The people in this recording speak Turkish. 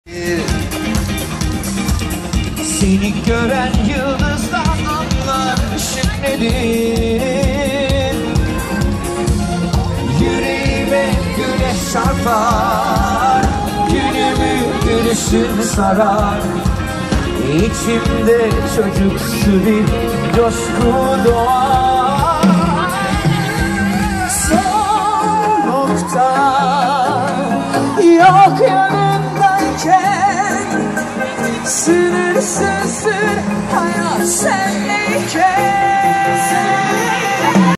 Seni gören yıldızdan anlar ışık nedir? Yüreğime güneş çarpar, günümü gülüşün sarar. İçimde çocuksu bir coşku doğar. Son nokta yok yanındayken, sınırsızdır hayat senleyken.